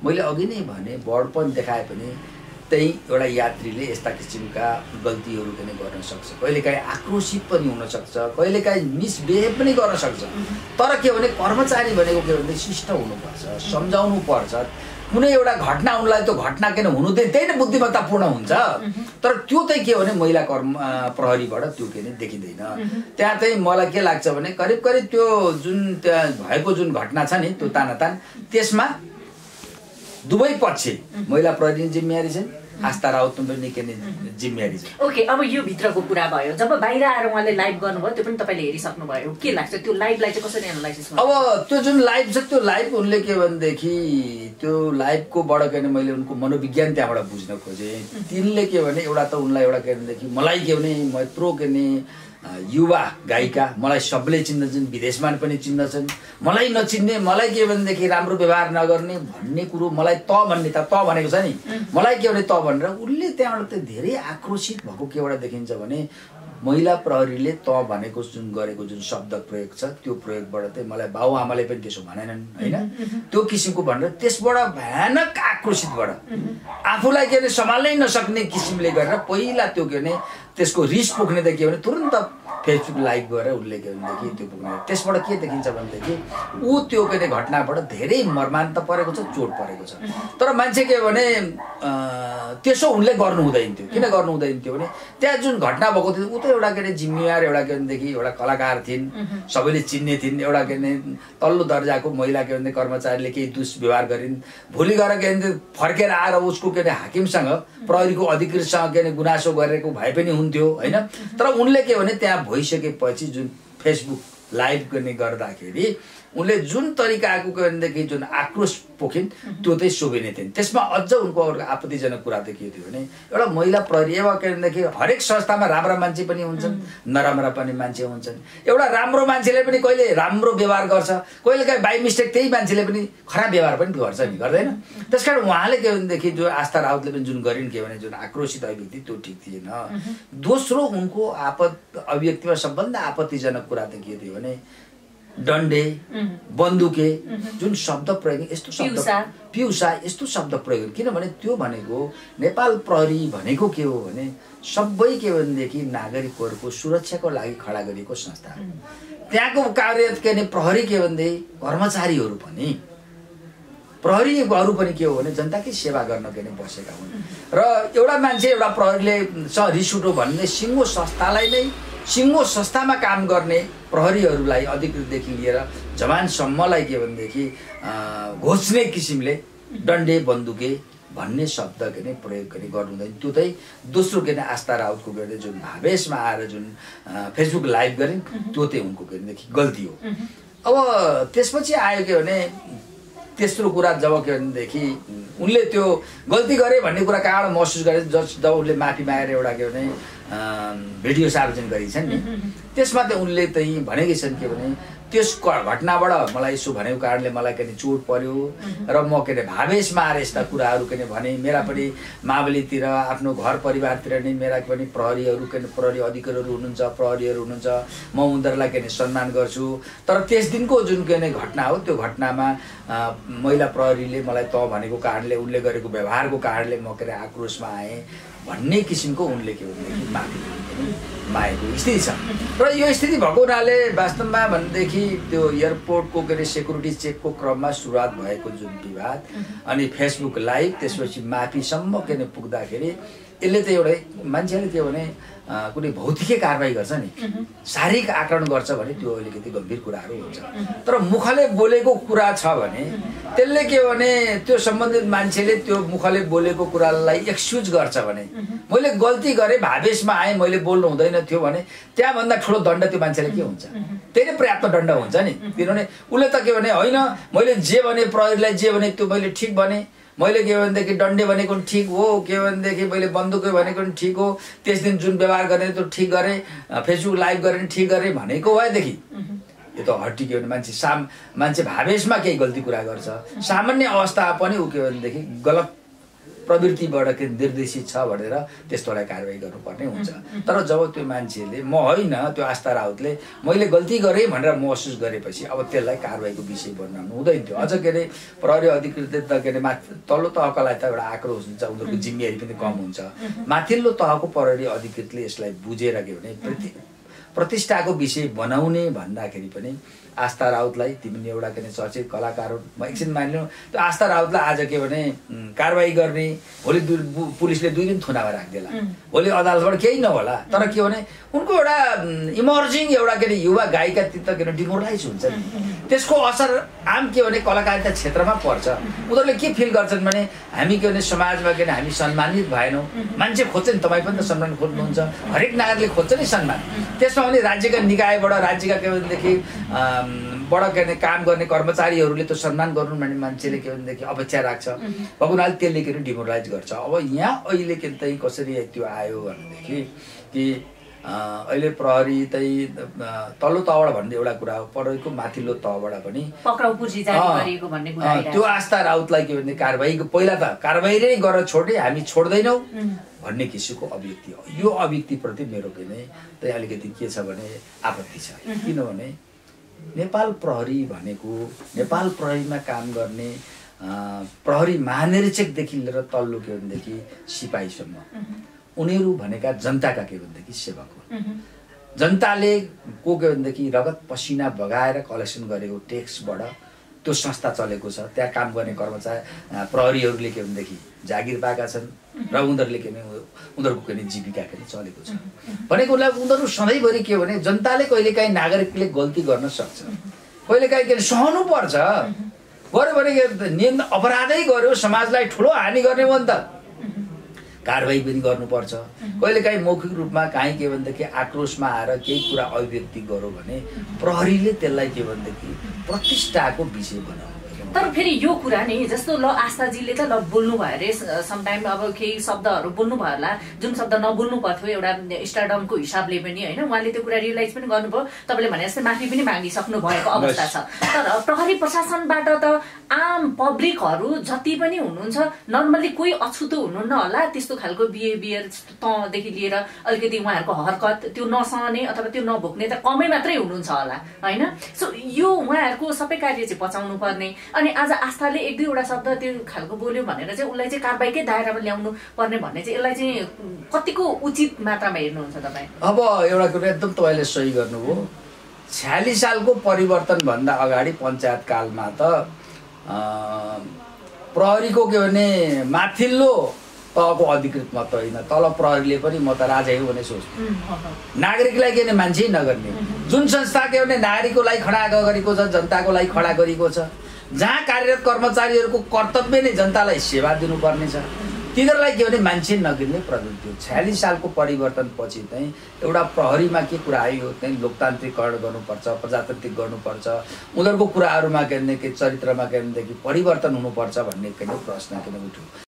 मैले अघि नै भने बडपन देखाए पनि त्यही एउटा यात्रीले यस्ता किसिमका गल्तीहरू पनि गर्न सक्छ, कहिलेकाहीँ आक्रोशित पनि हुन सक्छ, कहिलेकाहीँ मिसबिहेभ पनि गर्न सक्छ। तर के भने कर्मचारी भनेको के भने शिष्ट हुनुपर्छ, सम्झाउनु पर्छ। कुनै एउटा घटना उनलाई त्यो घटना किन हुनु त्यही नै बुद्धिमत्तापूर्ण हुन्छ। तर त्यो चाहिँ के भने महिला प्रहरीबाट त्यो के नै देखिँदैन। त्यहाँ चाहिँ मलाई के लाग्छ भने करिब करिब त्यो जुन त्यहाँ भएको जुन घटना छ नि त्यो तानातान, त्यसमा दुवै पक्ष महिला प्रहरी जिम्मेवारी छन्, आस्था राउत पनि के नै जिम्मेवारी छ। ओके, अब यो भित्रको कुरा भयो। जब बाहिर आएर उहाँले लाइभ गर्नुभयो त्यो पनि तपाईँले हेरिसक्नु भयो, के लाग्छ त्यो लाइभलाई चाहिँ कसरी एनालाइसिस गर्नु? अब त्यो जुन लाइभ छ त्यो लाइभ उनले के भनेदेखि त्यो लाइभकोबाट के भने मैले उनको मनोविज्ञान त्यहाँबाट बुझ्न खोजेँ। तिनले के भने एउटा त उनलाई एउटा के भनेदेखि मलाई के भने म यत्रो के भने युवा गायिका, मलाई सबले चिन्दछन्, विदेशमा पनि चिन्दछन्, मलाई नचिन्ने, मलाई के भनेदेखि राम्रो व्यवहार नगर्ने भन्ने कुरो मलाई त भन्ने त भनेको छ नि, मलाई के भने त भनेर उनले त्यहाँबाट त धेरै आक्रोशित भएको के एउटा देखिन्छ भने महिला प्रहरीले त भनेको जुन गरेको जुन शब्द प्रयोग छ त्यो प्रयोगबाट चाहिँ मलाई बाउआमाले पनि त्यसो भनेनन् होइन, त्यो किसिमको भनेर त्यसबाट भयानक आक्रोशितबाट आफूलाई के भने सम्हाल्नै नसक्ने किसिमले गरेर पहिला त्यो के भने त्यसको रिस पुग्ने त के भने तुरन्त फेसबुक लाइभ गरेर उनले के भनेदेखि त्यो पुग्ने। त्यसबाट के देखिन्छ भनेदेखि ऊ त्यो के घटनाबाट धेरै मर्मान्त परेको छ, चोट परेको छ। तर मान्छे के भने त्यसो उनले गर्नु हुँदैन थियो। किन गर्नु हुँदैन थियो भने त्यहाँ जुन घटना भएको थियो ऊ त एउटा के अरे जिम्मेवार एउटा के भनेदेखि एउटा कलाकार थिइन्, सबैले चिन्ने थिइन्, एउटा के भने तल्लो दर्जाको महिला के भने कर्मचारीले केही दुष्व्यवहार गरिन्, भोलि गएर के भने फर्केर आएर उसको के अरे हाकिमसँग प्रहरीको अधिकृतसँग के अरे गुनासो गरेको भए पनि हुन्थ्यो होइन। तर उनले के भने त्यहाँ भइसकेपछि जुन फेसबुक लाइभ गर्ने गर्दाखेरि उनले जुन तरिकाको के भनेदेखि जुन आक्रोश पोखिन् त्यो चाहिँ शोभनीय थिएन। त्यसमा अझ उनको आपत्तिजनक कुरा त के थियो भने एउटा महिला प्रहरी अब के भनेदेखि हरेक संस्थामा राम्रा मान्छे पनि हुन्छन्, नराम्रा पनि मान्छे हुन्छन्। एउटा राम्रो मान्छेले पनि कहिले राम्रो व्यवहार गर्छ, कहिलेकाहीँ बाई मिस्टेक त्यही मान्छेले पनि खराब व्यवहार पनि गर्छ नि, गर्दैन? त्यसकारण उहाँले के भनेदेखि जो आस्था राउतले पनि जुन गरिन् के भने जुन आक्रोशित अभिव्यक्ति त्यो ठिक थिएन। दोस्रो उनको अभिव्यक्तिमा सबभन्दा आपत्तिजनक कुरा त के थियो भने डन्डे, बन्दुके जुन शब्द प्रयोग, यस्तो शब्द पिउसा यस्तो शब्द प्रयोग, किनभने त्यो भनेको नेपाल प्रहरी भनेको के हो भने सबै के भनेदेखि नागरिकहरूको सुरक्षाको लागि खडा गरिएको संस्था हो। त्यहाँको कार्य के भने प्रहरी के भनेदेखि कर्मचारीहरू पनि प्रहरीहरू पनि के हो भने जनताकै सेवा गर्न के बसेका हुन्। र एउटा मान्छे एउटा प्रहरीले रिस उठ्यो भन्ने सिङ्गो संस्थालाई नै, सिङ्गो संस्थामा काम गर्ने प्रहरीहरूलाई अधिकृतदेखि लिएर जवानसम्मलाई के भनेदेखि घोच्ने किसिमले डन्डे बन्दुके भन्ने शब्द के नै प्रयोग गर्नु हुँदैन। त्यो चाहिँ दोस्रो के नै आस्था राउतको के जुन भावेशमा आएर जुन फेसबुक लाइभ गरिन् त्यो चाहिँ उनको के भनेदेखि गल्ती हो। अब त्यसपछि आयो के भने तेस्रो कुरा जब के भनेदेखि उनले त्यो गल्ती गरे भन्ने कुरा कहाँबाट महसुस गरे जब उनले माफी मागेर एउटा के भने भिडियो सार्वजनिक गरिन्छन् नि, त्यसमा चाहिँ उनले चाहिँ भनेकै छन् के भने त्यस घटनाबाट मलाई यसो भनेको कारणले मलाई के चोट पर्यो र म के अरे भावेशमा आएर यस्ता कुराहरू के भने मेरा पनि मावलीतिर आफ्नो घर परिवारतिर नै मेरा पनि प्रहरीहरू के प्रहरी अधिकारीहरू हुनुहुन्छ, प्रहरीहरू हुनुहुन्छ, म उनीहरूलाई के सम्मान गर्छु। तर त्यस दिनको जुन के घटना हो त्यो घटनामा महिला प्रहरीले मलाई त भनेको कारणले उनले गरेको व्यवहारको कारणले म के अरे आक्रोशमा आएँ भन्ने किसिमको उनले के भनेदेखि माफी मागेको स्थिति छ। र यो स्थिति भएको हुनाले वास्तवमा भनेदेखि त्यो एयरपोर्टको के अरे सेक्युरिटी चेकको क्रममा सुरुवात भएको जुन विवाद अनि फेसबुक लाइभ त्यसपछि माफीसम्म के अरे पुग्दाखेरि यसले त एउटै मान्छेले के भने कुनै भौतिकै कारबाही गर्छ नि, शारीरिक आक्रमण गर्छ भने त्यो अलिकति गम्भीर कुराहरू हुन्छ। तर मुखले बोलेको कुरा छ भने त्यसले के भने त्यो सम्बन्धित मान्छेले त्यो मुखले बोलेको कुरालाई एक्सक्युज गर्छ भने मैले गल्ती गरेँ, भावेशमा आएँ, मैले बोल्नु हुँदैन थियो भने त्यहाँभन्दा ठुलो दण्ड त्यो मान्छेले के हुन्छ? त्यही नै पर्याप्त दण्ड हुन्छ नि। किनभने उसले त के भने होइन मैले जे भने प्रहरीलाई जे भने त्यो मैले ठिक भने, मैले के भनेदेखि डन्डे भनेको पनि ठिक हो, के भनेदेखि मैले बन्दुकै भनेको पनि ठिक हो, त्यस दिन जुन व्यवहार गर्ने त्यो ठिक गरेँ, फेसबुक लाइभ गरेँ ठिक गरेँ भनेको भएदेखि यो त हट्टी के भने मान्छे भावेशमा केही गल्ती कुरा गर्छ, सामान्य अवस्था पनि ऊ के भनेदेखि गलत प्रवृत्तिबाट के निर्देशित छ भनेर त्यस्तोलाई कारबाही गर्नुपर्ने हुन्छ। तर जब त्यो मान्छेले म होइन त्यो आस्था राउतले मैले गल्ती गरेँ भनेर महसुस गरेपछि अब त्यसलाई कारबाहीको विषय बनाउनु हुँदैन थियो। अझ के अरे प्रहरी अधिकृतले त के अरे तल्लो तहकालाई त एउटा आक्रोश हुन्छ, उनीहरूको जिम्मेवारी पनि कम हुन्छ। माथिल्लो तहको प्रहरी अधिकृतले यसलाई बुझेर के भने प्रतिष्ठाको विषय बनाउने भन्दाखेरि पनि आस्था राउतलाई तिमीले एउटा के चर्चित कलाकार हो, म एकछिन मानिलिउँ, त्यो आस्था राउतलाई आज के भने कारबाही गर्ने, भोलि पुलिसले 2 दिन थुनामा राखिदेला, भोलि अदालतबाट केही नहोला। तर के भने उनको एउटा इमर्जिङ एउटा के अरे युवा गायिका त के अरे डिमोरलाइज हुन्छ नि, त्यसको असर आम के भने कलाकारिता क्षेत्रमा पर्छ। उनीहरूले के फिल गर्छन् भने हामी के भने समाजमा के भने हामी सम्मानित भएनौँ। मान्छे खोज्छ नि, तपाईँ पनि त सम्मान खोज्नुहुन्छ, हरेक नागरिकले खोज्छ नि सम्मान। त्यसमा पनि राज्यका निकायबाट राज्यका के भनेदेखि बडा के भने काम गर्ने कर्मचारीहरूले त सम्मान गर्नु भन्ने मान्छेले के भनेदेखि अपेक्षा राख्छ। भगुनाले त्यसले के भने डिमोरलाइज गर्छ। अब यहाँ अहिले के चाहिँ कसरी त्यो आयो भनेदेखि कि अहिले प्रहरी चाहिँ तल्लो तहबाट भन्ने एउटा कुरा हो, प्रहरीको माथिल्लो तहबाट पनि पक्राउ पुर्जी जारी गरिएको भन्ने कुरा आइरहेको छ। त्यो आस्था राउतलाई के भने कारबाहीको पहिला त कारबाही नै गरेर छोड्ने, हामी छोड्दैनौँ भन्ने किसिमको अभिव्यक्ति हो। यो अभिव्यक्तिप्रति मेरो के नै चाहिँ अलिकति के छ भने आपत्ति छ। किनभने नेपाल प्रहरी भनेको नेपाल प्रहरीमा काम गर्ने प्रहरी महानिरीक्षकदेखि लिएर तल्लो के भनेदेखि सिपाहीसम्म उनीहरू भनेका जनताका के भनेदेखि सेवक हुन्। जनताले को के भनेदेखि रगत पसिना बगाएर कलेक्सन गरेको ट्याक्सबाट त्यो संस्था चलेको छ। त्यहाँ काम गर्ने कर्मचारी प्रहरीहरूले के भनेदेखि जागिर पाएका छन् र उनीहरूले के भने उनीहरूको के जीविका के चलेको छ भनेको उनीहरू सधैँभरि के भने जनताले कहिलेकाहीँ नागरिकले गल्ती गर्न सक्छ, कहिलेकाहीँ के सहनु पर्छ। गर्यो भने नियम अपराधै गर्यो, समाजलाई ठुलो हानि गर्ने हो नि त, कारबाही पनि गर्नुपर्छ। कहिलेकाहीँ मौखिक रूपमा काहीँ के भनेदेखि आक्रोशमा आएर केही कुरा अभिव्यक्ति गर्यो भने प्रहरीले त्यसलाई के भनेदेखि प्रतिष्ठाको विषय बनाउनु। तर फेरि यो कुरा नि जस्तो ल आस्थाजीले त ल बोल्नु भयो अरे समटाइम, अब केही शब्दहरू बोल्नु भयो होला जुन शब्द नबोल्नु पर्थ्यो एउटा स्टारडमको हिसाबले पनि होइन, उहाँले त्यो कुरा रियलाइज पनि गर्नुभयो, तपाईँले भने जस्तै माफी पनि मागिसक्नु भएको अवस्था छ। तर प्रहरी प्रशासनबाट त आम पब्लिकहरू जति पनि हुनुहुन्छ नर्मल्ली कोही अछुतो हुनुहुन्न होला, त्यस्तो खालको बिहेभियर तदेखि लिएर अलिकति उहाँहरूको हरकत त्यो नसहने अथवा त्यो नभोग्ने त कमै मात्रै हुनुहुन्छ होला होइन। सो यो उहाँहरूको सबै कार्य चाहिँ पचाउनु पर्ने, अनि आज आस्थाले 1-2वटा शब्द त्यो खालको बोल्यो भनेर चाहिँ उसलाई चाहिँ कारबाहीकै दायरामा ल्याउनु पर्ने भन्ने चाहिँ यसलाई चाहिँ कतिको उचित मात्रामा हेर्नुहुन्छ तपाईँ? अब एउटा कुरा एकदम तपाईँले सही गर्नुभयो। 46 सालको परिवर्तनभन्दा अगाडि पञ्चायत कालमा त प्रहरीको के भने माथिल्लो तहको अधिकृत मात्र होइन, तल प्रहरीले पनि म त राजा हो भने सोच्छु। नागरिकलाई के भने मान्छे नगर्ने, जुन संस्था के भने नागरिकको लागि खडा गरेको छ, जनताको लागि खडा गरेको छ, जहाँ कार्यरत कर्मचारीहरूको कर्तव्य नै जनतालाई सेवा दिनुपर्ने छ, तिनीहरूलाई के भने मान्छे नगिर्ने प्रवृत्ति हो। 46 सालको परिवर्तनपछि चाहिँ एउटा प्रहरीमा के कुरा आयो चाहिँ लोकतान्त्रिकरण गर्नुपर्छ, प्रजातान्त्रिक गर्नुपर्छ, उनीहरूको कुराहरूमा के भनेदेखि चरित्रमा के भनेदेखि परिवर्तन हुनुपर्छ भन्ने प्रश्न किन उठ्यो।